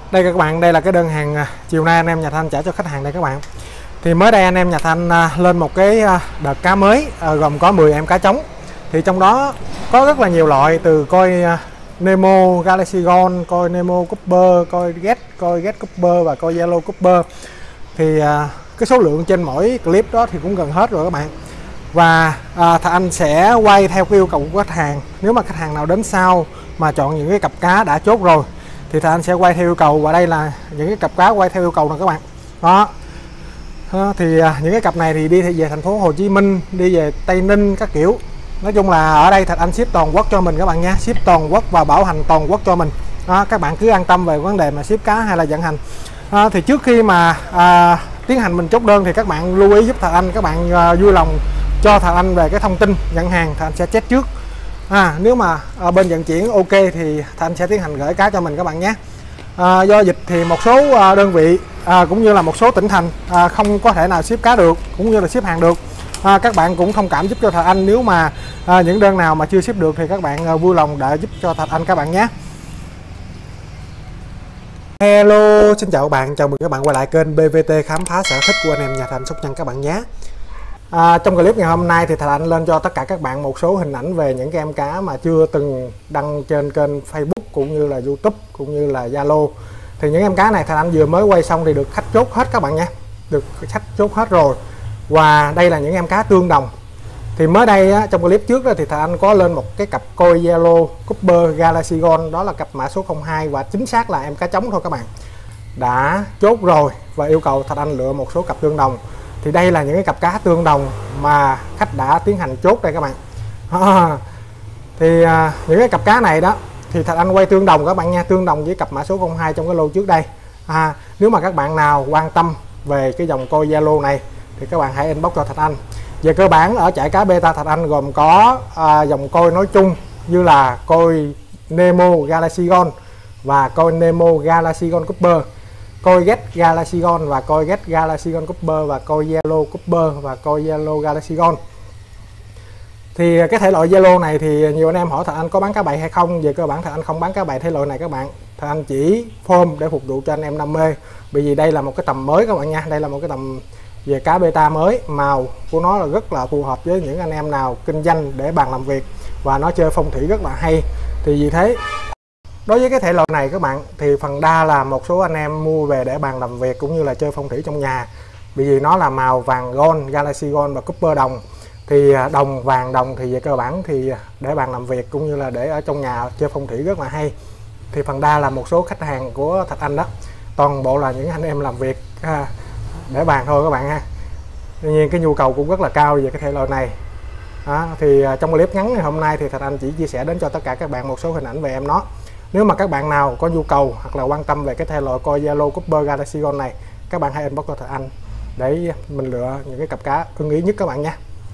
Đây các bạn, đây là cái đơn hàng chiều nay anh em Nhà Thanh trả cho khách hàng đây các bạn. Thì mới đây anh em Nhà Thanh lên một cái đợt cá mới gồm có 10 em cá trống. Thì trong đó có rất là nhiều loại, từ coi Nemo Galaxy Gold, coi Nemo Cooper, coi Get Cooper và coi Yellow Cooper. Thì cái số lượng trên mỗi clip đó thì cũng gần hết rồi các bạn. Và anh sẽ quay theo cái yêu cầu của khách hàng. Nếu mà khách hàng nào đến sau mà chọn những cái cặp cá đã chốt rồi thì anh sẽ quay theo yêu cầu, và đây là những cái cặp cá quay theo yêu cầu nè các bạn. Đó. Thì những cái cặp này thì đi về thành phố Hồ Chí Minh, đi về Tây Ninh các kiểu. Nói chung là ở đây anh ship toàn quốc cho mình các bạn nha, ship toàn quốc và bảo hành toàn quốc cho mình. Đó, các bạn cứ an tâm về vấn đề mà ship cá hay là vận hành. Thì trước khi mà tiến hành mình chốt đơn thì các bạn lưu ý giúp anh, các bạn vui lòng cho anh về cái thông tin nhận hàng, anh sẽ check trước. Nếu mà bên vận chuyển ok thì anh sẽ tiến hành gửi cá cho mình các bạn nhé. Do dịch thì một số đơn vị cũng như là một số tỉnh thành không có thể nào ship cá được cũng như là ship hàng được. Các bạn cũng thông cảm giúp cho anh, nếu mà những đơn nào mà chưa ship được thì các bạn vui lòng đợi giúp cho anh các bạn nhé. Hello, xin chào các bạn, chào mừng các bạn quay lại kênh BVT khám phá sở thích của anh em Nhà Thanh Sóc Trăng các bạn nhé. Trong clip ngày hôm nay thì anh lên cho tất cả các bạn một số hình ảnh về những cái em cá mà chưa từng đăng trên kênh Facebook cũng như là YouTube cũng như là Zalo. Thì những em cá này anh vừa mới quay xong thì được khách chốt hết các bạn nha, được khách chốt hết rồi. Và đây là những em cá tương đồng. Thì mới đây trong clip trước đó thì anh có lên một cái cặp coi Yellow Cooper Galaxy Gold, đó là cặp mã số 02 và chính xác là em cá trống thôi các bạn. Đã chốt rồi và yêu cầu anh lựa một số cặp tương đồng. Thì đây là những cái cặp cá tương đồng mà khách đã tiến hành chốt đây các bạn. Thì những cái cặp cá này đó thì anh quay tương đồng các bạn nha, tương đồng với cặp mã số 02 trong cái lô trước đây. Nếu mà các bạn nào quan tâm về cái dòng coi Yellow này thì các bạn hãy inbox cho anh. Về cơ bản ở trại cá beta anh gồm có dòng coi nói chung như là coi Nemo Galaxy Gold và coi Nemo Galaxy Gold Cooper, coi Get Galaxy Gold và coi Get Galaxy Gold Cooper và coi Yellow Cooper và coi Yellow Galaxy Gold. Thì cái thể loại Yellow này thì nhiều anh em hỏi anh có bán cá bầy hay không. Về cơ bản anh không bán cá bầy thể loại này các bạn. Anh chỉ form để phục vụ cho anh em đam mê. Bởi vì đây là một cái tầm mới các bạn nha, đây là một cái tầm về cá beta mới, màu của nó là rất là phù hợp với những anh em nào kinh doanh để bàn làm việc và nó chơi phong thủy rất là hay. Thì vì thế đối với cái thể loại này các bạn thì phần đa là một số anh em mua về để bàn làm việc cũng như là chơi phong thủy trong nhà. Bởi vì nó là màu vàng gold, Galaxy Gold và Cooper đồng. Thì đồng vàng đồng thì về cơ bản thì để bàn làm việc cũng như là để ở trong nhà chơi phong thủy rất là hay. Thì phần đa là một số khách hàng của Thạch Anh đó, toàn bộ là những anh em làm việc để bàn thôi các bạn ha. Tuy nhiên cái nhu cầu cũng rất là cao về cái thể loại này. Thì trong clip ngắn ngày hôm nay thì Thạch Anh chỉ chia sẻ đến cho tất cả các bạn một số hình ảnh về em nó. Nếu mà các bạn nào có nhu cầu hoặc là quan tâm về cái thể loại coi Yellow Cooper Galaxy Gold này, các bạn hãy inbox cho Thạch Anh để mình lựa những cái cặp cá ưng ý nhất các bạn nha.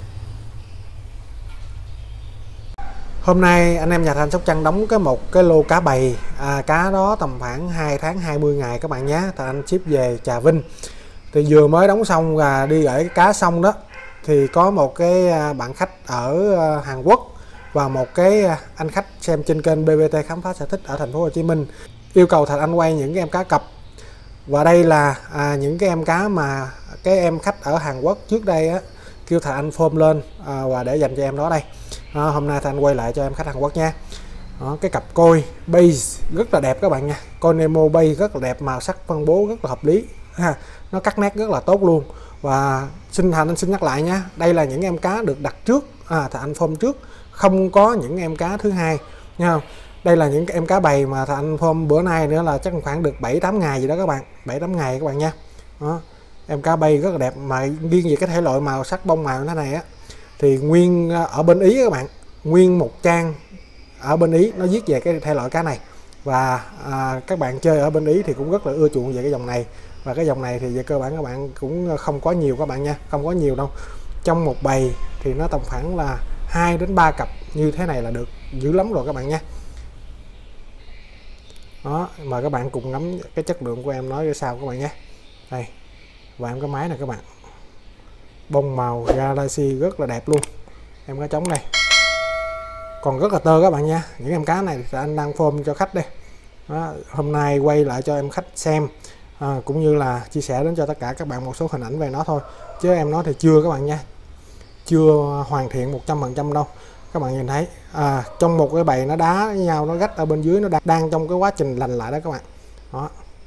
Hôm nay anh em Nhà Thanh Sóc Trăng đóng một cái lô cá bầy, cá đó tầm khoảng 2 tháng 20 ngày các bạn nhé. Thạch Anh ship về Trà Vinh. Thì vừa mới đóng xong và đi gửi cá xong đó thì có một cái bạn khách ở Hàn Quốc và một cái anh khách xem trên kênh BVT khám phá sở thích ở thành phố Hồ Chí Minh yêu cầu Thạch Anh quay những cái em cá cặp. Và đây là những cái em cá mà cái em khách ở Hàn Quốc trước đây kêu Thạch Anh form lên và để dành cho em đó đây. Hôm nay Thạch Anh quay lại cho em khách Hàn Quốc nha. Cái cặp coi base rất là đẹp các bạn nha, coi Nemo base rất là đẹp, màu sắc phân bố rất là hợp lý, nó cắt nét rất là tốt luôn. Và anh xin nhắc lại nha, đây là những em cá được đặt trước, Thạch Anh form trước, không có những em cá thứ hai nha. Đây là những em cá bầy mà Thạch Anh form bữa nay nữa là chắc khoảng được 7-8 ngày gì đó các bạn, 7-8 ngày các bạn nha. Em cá bầy rất là đẹp, mà riêng về cái thể loại màu sắc bông màu như thế này thì nguyên ở bên Ý các bạn, nguyên một trang ở bên Ý nó viết về cái thể loại cá này. Và các bạn chơi ở bên Ý thì cũng rất là ưa chuộng về cái dòng này. Và cái dòng này thì về cơ bản các bạn cũng không có nhiều các bạn nha, không có nhiều đâu. Trong một bầy thì nó tầm khoảng là 2 đến 3 cặp như thế này là được dữ lắm rồi các bạn nha. Đó, mời các bạn cùng ngắm cái chất lượng của em nói ra sao các bạn nhé. Đây, và em cái máy này các bạn, bông màu Galaxy rất là đẹp luôn. Em cá trống đây còn rất là tơ các bạn nha. Những em cá này thì anh đang form cho khách đây, Đó, hôm nay quay lại cho em khách xem, cũng như là chia sẻ đến cho tất cả các bạn một số hình ảnh về nó thôi, chứ em nói thì chưa các bạn nha, chưa hoàn thiện 100% đâu. Các bạn nhìn thấy trong một cái bầy nó đá với nhau, nó gách ở bên dưới, nó đang trong cái quá trình lành lại đó các bạn. Đó.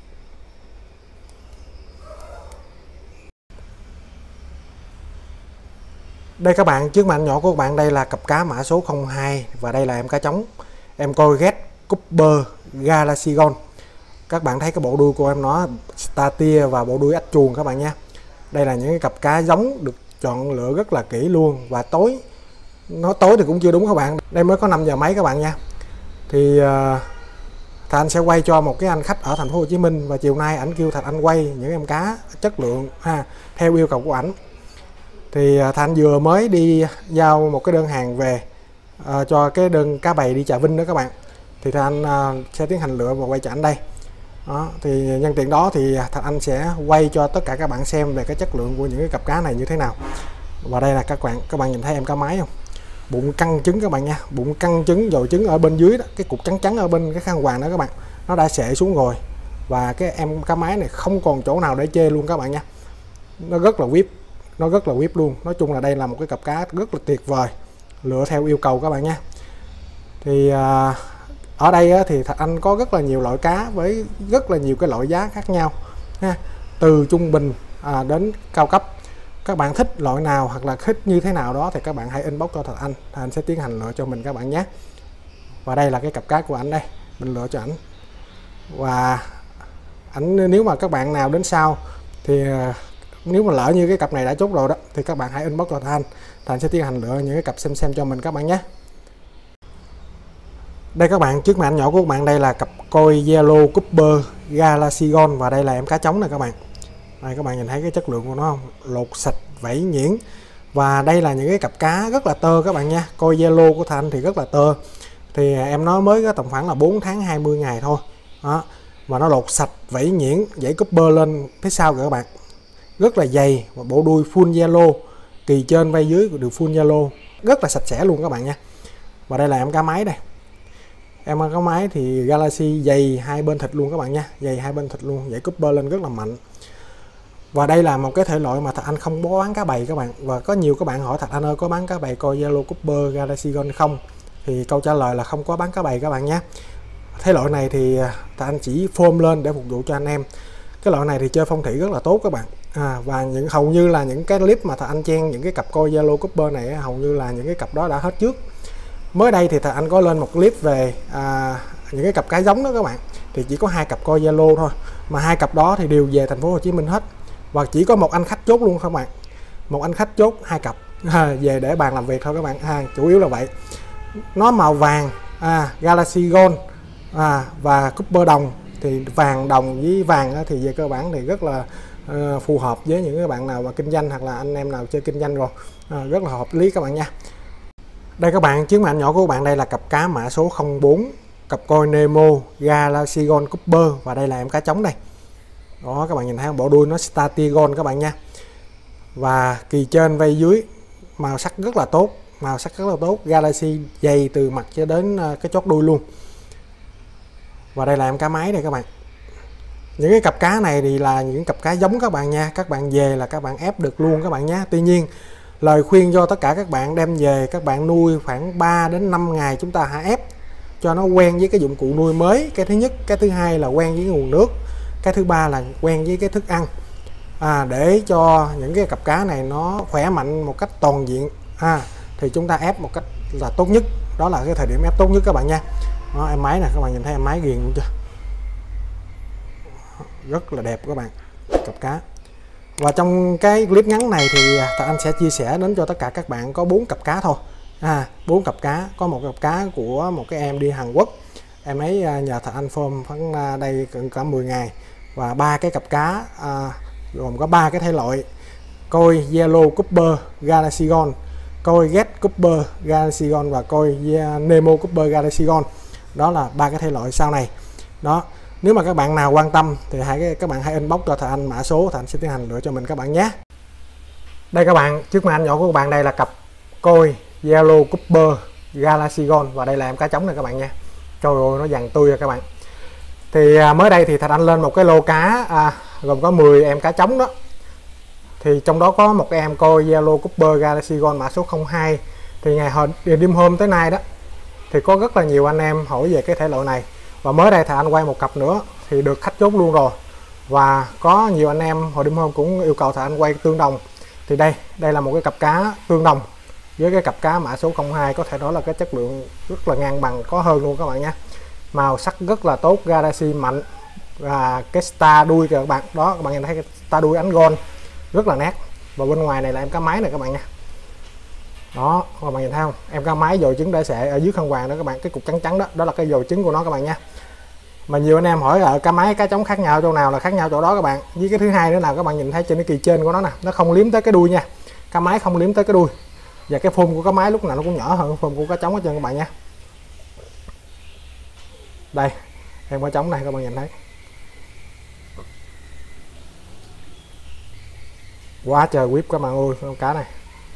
Đây các bạn, trước mặt nhỏ của các bạn đây là cặp cá mã số 02 và đây là em cá trống, em coi Red Cooper Galaxygon. Các bạn thấy cái bộ đuôi của em nó Statia và bộ đuôi ếch chuồng các bạn nha. Đây là những cái cặp cá giống được chọn lựa rất là kỹ luôn, và tối, nói tối thì cũng chưa đúng các bạn, đây mới có 5 giờ mấy các bạn nha. Thì Thạch Anh sẽ quay cho một cái anh khách ở thành phố Hồ Chí Minh, và chiều nay ảnh kêu Thạch Anh quay những em cá chất lượng theo yêu cầu của ảnh. Thì Thạch Anh vừa mới đi giao một cái đơn hàng về cho cái đơn cá bầy đi Trà Vinh đó các bạn. Thì Thạch Anh sẽ tiến hành lựa và quay cho ảnh đây. Đó, thì nhân tiện đó thì Thạch Anh sẽ quay cho tất cả các bạn xem về cái chất lượng của những cái cặp cá này như thế nào. Và đây là các bạn nhìn thấy em cá mái không? Bụng căng trứng các bạn nha, bụng căng trứng, dồi trứng ở bên dưới đó, cái cục trắng trắng ở bên cái khăn quàng đó các bạn, nó đã sệ xuống rồi. Và cái em cá mái này không còn chỗ nào để chê luôn các bạn nha. Nó rất là whip, nó rất là whip luôn. Nói chung là đây là một cái cặp cá rất là tuyệt vời, lựa theo yêu cầu các bạn nha. Thì ở đây thì Thạch Anh có rất là nhiều loại cá với rất là nhiều cái loại giá khác nhau ha, từ trung bình đến cao cấp. Các bạn thích loại nào hoặc là thích như thế nào đó thì các bạn hãy inbox cho Thạch Anh sẽ tiến hành lựa cho mình các bạn nhé. Và đây là cái cặp cá của ảnh đây, mình lựa cho ảnh. Và ảnh, nếu mà các bạn nào đến sau thì nếu mà lỡ như cái cặp này đã chốt rồi đó thì các bạn hãy inbox cho Thạch Anh sẽ tiến hành lựa những cái cặp xem cho mình các bạn nhé. Đây các bạn, trước mặt nhỏ của các bạn đây là cặp coi Yellow Cooper Galaxygon, và đây là em cá trống này các bạn. Đây các bạn nhìn thấy cái chất lượng của nó không? Lột sạch, vảy nhuyễn. Và đây là những cái cặp cá rất là tơ các bạn nha. Coi Yellow của Thanh thì rất là tơ. Thì em nói mới có tầm khoảng là 4 tháng 20 ngày thôi. Đó. Và nó lột sạch, vảy nhuyễn, dãy Cooper lên phía sau kìa các bạn. Rất là dày, và bộ đuôi full yellow, kỳ trên vai dưới đều full yellow, rất là sạch sẽ luôn các bạn nha. Và đây là em cá mái đây. Em cá mái thì Galaxy dày hai bên thịt luôn các bạn nha, dày hai bên thịt luôn, dãy Cooper lên rất là mạnh. Và đây là một cái thể loại mà Thạch Anh không bán cá bầy các bạn. Và có nhiều các bạn hỏi Thạch Anh ơi có bán cá bầy coi Yellow Cooper Galaxygon không? Thì câu trả lời là không có bán cá bầy các bạn nhé. Thế loại này thì Thạch Anh chỉ form lên để phục vụ cho anh em. Cái loại này thì chơi phong thủy rất là tốt các bạn. Và hầu như là những cái clip mà Thạch Anh chen những cái cặp coi Yellow Cooper này hầu như là những cái cặp đó đã hết trước. Mới đây thì Thạch Anh có lên một clip về những cái cặp cá giống đó các bạn. Thì chỉ có 2 cặp coi Yellow thôi, mà 2 cặp đó thì đều về thành phố Hồ Chí Minh hết. Và chỉ có một anh khách chốt luôn các bạn, một anh khách chốt 2 cặp về để bàn làm việc thôi các bạn. Chủ yếu là vậy. Nó màu vàng Galaxygon và Cooper đồng, thì vàng đồng với vàng thì về cơ bản thì rất là phù hợp với những cái bạn nào mà kinh doanh hoặc là anh em nào chơi kinh doanh rồi, rất là hợp lý các bạn nha. Đây các bạn, chiếc màn nhỏ của các bạn đây là cặp cá mã số 04, cặp coi Nemo Galaxygon Cooper, và đây là em cá trống đây. Đó các bạn nhìn thấy bộ đuôi nó Statigon các bạn nha. Và kỳ trên vai dưới màu sắc rất là tốt, màu sắc rất là tốt, Galaxy dày từ mặt cho đến cái chót đuôi luôn. Và đây là em cá mái đây các bạn. Những cái cặp cá này thì là những cặp cá giống các bạn nha, các bạn về là các bạn ép được luôn các bạn nhé. Tuy nhiên lời khuyên cho tất cả các bạn đem về các bạn nuôi khoảng 3 đến 5 ngày chúng ta hãy ép cho nó quen với cái dụng cụ nuôi mới. Cái thứ nhất, cái thứ hai là quen với nguồn nước, cái thứ ba là quen với cái thức ăn, để cho những cái cặp cá này nó khỏe mạnh một cách toàn diện thì chúng ta ép một cách là tốt nhất, đó là cái thời điểm ép tốt nhất các bạn nha. Đó, em máy nè, các bạn nhìn thấy em máy ghiền luôn chưa, rất là đẹp các bạn, cặp cá. Và trong cái clip ngắn này thì Thạch Anh sẽ chia sẻ đến cho tất cả các bạn có 4 cặp cá thôi. 4 cặp cá, có một cặp cá của một cái em đi Hàn Quốc, em ấy nhờ Thạch Anh form khoảng đây cả 10 ngày, và 3 cái cặp cá gồm có 3 cái thể loại coi Yellow Cooper Galaxygon, coi Red Cooper Galaxygon và coi Nemo Cooper Galaxygon. Đó là 3 cái thể loại sau này. Đó, nếu mà các bạn nào quan tâm thì các bạn hãy inbox cho Thạch Anh mã số, Thạch Anh sẽ tiến hành lựa cho mình các bạn nhé. Đây các bạn, trước màn nhỏ của các bạn đây là cặp coi Yellow Cooper Galaxygon, và đây là em cá trống này các bạn nha. Trời ơi nó vàng tươi rồi các bạn. Thì mới đây thì Thạch Anh lên một cái lô cá gồm có 10 em cá trống đó. Thì trong đó có một em coi Yellow Cooper Galaxy Gold mã số 02. Thì ngày đêm hôm tới nay đó thì có rất là nhiều anh em hỏi về cái thể loại này. Và mới đây Thạch Anh quay một cặp nữa thì được khách chốt luôn rồi. Và có nhiều anh em hồi đêm hôm cũng yêu cầu Thạch Anh quay tương đồng. Thì đây là một cái cặp cá tương đồng với cái cặp cá mã số 02, có thể nói là cái chất lượng rất là ngang bằng, có hơn luôn các bạn nhé. Màu sắc rất là tốt, Galaxy mạnh, và cái star đuôi kìa các bạn, đó các bạn nhìn thấy cái star đuôi ánh gold rất là nét. Và bên ngoài này là em cá máy này các bạn nha, đó các bạn nhìn thấy không, em cá máy dồi trứng đã sệ ở dưới khăn hoàng đó các bạn, cái cục trắng trắng đó, đó là cái dồi trứng của nó các bạn nha. Mà nhiều anh em hỏi ở cá máy cá trống khác nhau chỗ nào, là khác nhau chỗ đó các bạn. Với cái thứ hai nữa là các bạn nhìn thấy trên cái kỳ trên của nó nè, nó không liếm tới cái đuôi nha, cá máy không liếm tới cái đuôi. Và cái phum của cá máy lúc nào nó cũng nhỏ hơn phum của cá trống hết trơn các bạn nha. Đây em cá trống này các bạn nhìn thấy, quá trời whip các bạn ơi, con cá này.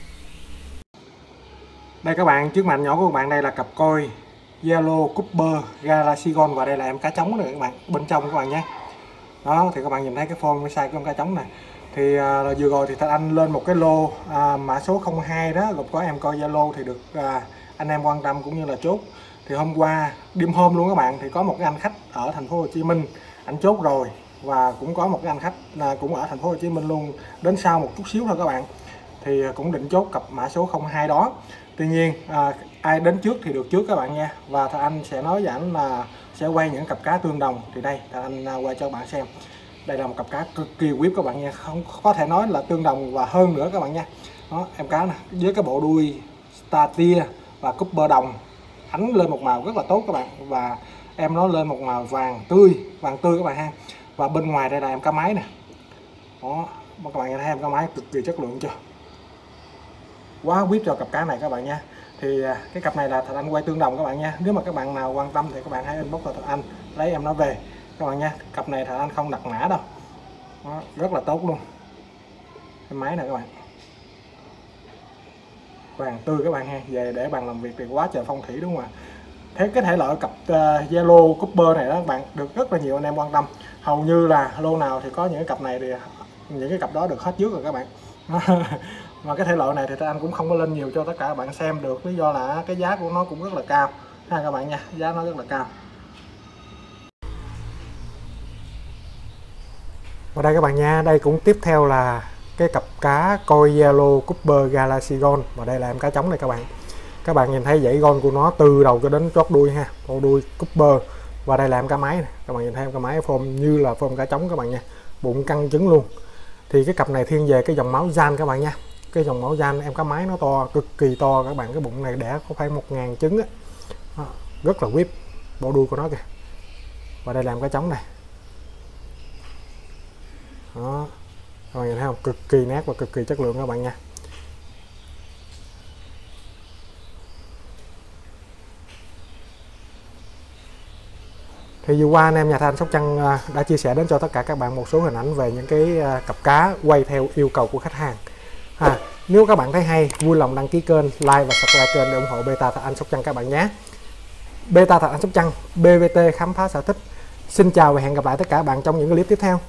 Đây các bạn, trước mặt nhỏ của các bạn đây là cặp coi Yellow Cooper Galaxy Gold, và đây là em cá trống này các bạn, bên trong các bạn nhé. Đó thì các bạn nhìn thấy cái form cái size của em cá trống này. Thì vừa rồi thì Thạch Anh lên một cái lô mã số 02 đó, gồm có em coi Yellow thì được anh em quan tâm cũng như là chốt. Thì hôm qua đêm hôm luôn các bạn, thì có một cái anh khách ở thành phố Hồ Chí Minh anh chốt rồi, và cũng có một cái anh khách cũng ở thành phố Hồ Chí Minh luôn đến sau một chút xíu thôi các bạn, thì cũng định chốt cặp mã số 02 đó. Tuy nhiên ai đến trước thì được trước các bạn nha. Và Thạch Anh sẽ nói dẫn là sẽ quay những cặp cá tương đồng. Thì đây Thạch Anh quay cho các bạn xem. Đây là một cặp cá cực kỳ whip các bạn nha, không có thể nói là tương đồng và hơn nữa các bạn nha. Đó em cá nè, với cái bộ đuôi star tia và cooper đồng, ánh lên một màu rất là tốt các bạn, và em nó lên một màu vàng tươi các bạn ha. Và bên ngoài đây là em cá máy nè, đó các bạn thấy em cá máy cực kỳ chất lượng chưa, quá whip cho cặp cá này các bạn nha. Thì cái cặp này là Thạch Anh quay tương đồng các bạn nha. Nếu mà các bạn nào quan tâm thì các bạn hãy inbox cho Thạch Anh lấy em nó về các bạn nha. Cặp này Thạch Anh không đặt mã đâu, đó, rất là tốt luôn. Em máy này các bạn, vàng tươi các bạn ha, về để bàn làm việc thì quá trời phong thủy đúng không ạ. Thế cái thể loại cặp Yellow Cooper này đó các bạn, được rất là nhiều anh em quan tâm. Hầu như là lô nào thì có những cái cặp này, thì những cái cặp đó được hết trước rồi các bạn. Mà cái thể loại này thì anh cũng không có lên nhiều cho tất cả các bạn xem được, lý do là cái giá của nó cũng rất là cao ha các bạn nha, giá nó rất là cao. Và đây các bạn nha, đây cũng tiếp theo là cái cặp cá coi Yellow Cooper Galaxy Gold, và đây là em cá trống này các bạn. Các bạn nhìn thấy dãy gold của nó từ đầu cho đến chót đuôi ha, đầu đuôi Cooper. Và đây là em cá máy này, các bạn nhìn thấy em cá máy form như là form cá trống các bạn nha, bụng căng trứng luôn. Thì cái cặp này thiên về cái dòng máu gian các bạn nha, cái dòng máu gian em cá máy nó to, cực kỳ to các bạn. Cái bụng này đẻ có phải 1000 trứng á, rất là whip bộ đuôi của nó kìa. Và đây là em cá trống này, đó các bạn nhìn thấy không, cực kỳ nét và cực kỳ chất lượng các bạn nha. Thì vừa qua anh em nhà Thanh Sóc Trăng đã chia sẻ đến cho tất cả các bạn một số hình ảnh về những cái cặp cá quay theo yêu cầu của khách hàng. Nếu các bạn thấy hay, vui lòng đăng ký kênh, like và subscribe kênh để ủng hộ Beta Thạch Anh Sóc Trăng các bạn nhé. Beta Thạch Anh Sóc Trăng, BVT khám phá sở thích. Xin chào và hẹn gặp lại tất cả các bạn trong những clip tiếp theo.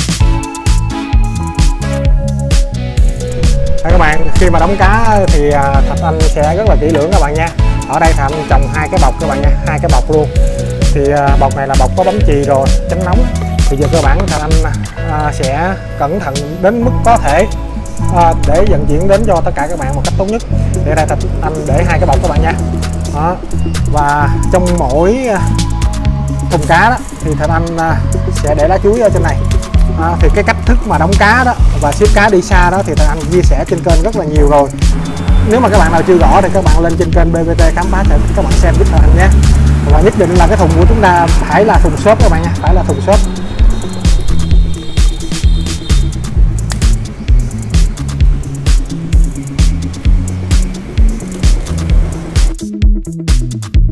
Các bạn, khi mà đóng cá thì Thạch Anh sẽ rất là kỹ lưỡng các bạn nha. Ở đây Thạch Anh trồng 2 cái bọc các bạn nha, 2 cái bọc luôn. Thì bọc này là bọc có bấm chì rồi, tránh nóng. Thì về cơ bản Thạch Anh sẽ cẩn thận đến mức có thể để vận chuyển đến cho tất cả các bạn một cách tốt nhất. Thì đây Thạch Anh để 2 cái bọc các bạn nha. Đó. Và trong mỗi thùng cá đó thì Thạch Anh sẽ để lá chuối ở trên này. Thì cái cách thức mà đóng cá đó và ship cá đi xa đó thì Thạch Anh chia sẻ trên kênh rất là nhiều rồi. Nếu mà các bạn nào chưa rõ thì các bạn lên trên kênh BVT khám phá sẽ các bạn xem giúp Thạch Anh nhé. Và nhất định là cái thùng của chúng ta phải là thùng xốp các bạn nha, phải là thùng xốp.